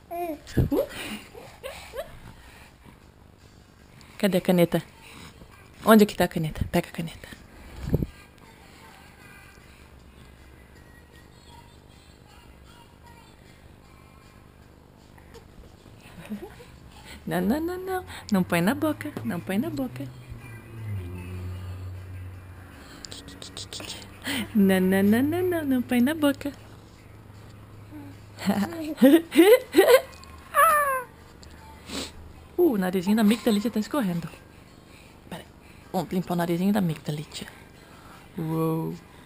Cadê a caneta? Onde é que tá a caneta? Pega a caneta. Não, não, não, não. Não põe na boca. Não põe na boca. Não, não, não, não, não. Não põe na boca. O narizinho da migdali12 tá escorrendo. Pera aí. Vamos limpar o narizinho da migdali12. Uou.